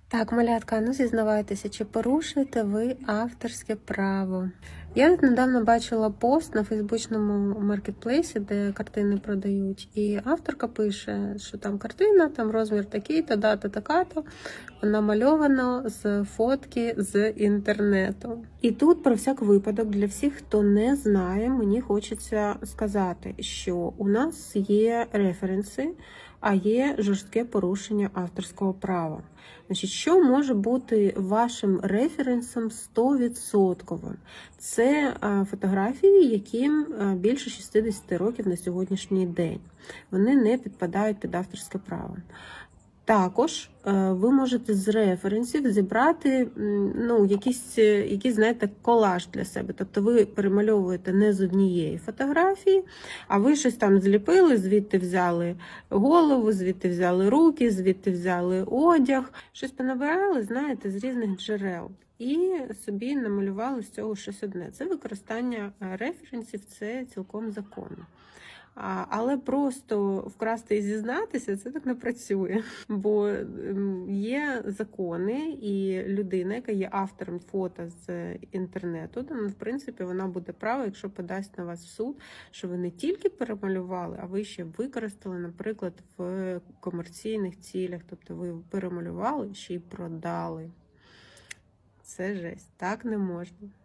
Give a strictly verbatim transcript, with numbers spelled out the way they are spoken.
Так, малятка, ну зізнавайтеся, чи порушуєте ви авторське право? Я от недавно бачила пост на фейсбучному маркетплейсі, де картини продають, і авторка пише, що там картина, там розмір такий-то, дата така-то, вона мальована з фотки з інтернету. І тут, про всяк випадок, для всіх, хто не знає, мені хочеться сказати, що у нас є референси, а є жорстке порушення авторського права. Значить, що може бути вашим референсом сто відсотків? Це фотографії, яким більше шістдесят років на сьогоднішній день. Вони не підпадають під авторське право. Також ви можете з референсів зібрати ну, якийсь, якийсь, знаєте, колаж для себе. Тобто ви перемальовуєте не з однієї фотографії, а ви щось там зліпили, звідти взяли голову, звідти взяли руки, звідти взяли одяг. Щось понабирали, знаєте, з різних джерел. І собі намалювали з цього щось одне. Це використання референсів, це цілком законно. Але просто вкрасти і зізнатися, це так не працює. Бо є закони, і людина, яка є автором фото з інтернету, там, в принципі, вона буде права, якщо подасть на вас в суд, що ви не тільки перемалювали, а ви ще використали, наприклад, в комерційних цілях. Тобто ви перемалювали, ще й продали. Це жесть. Так не можна.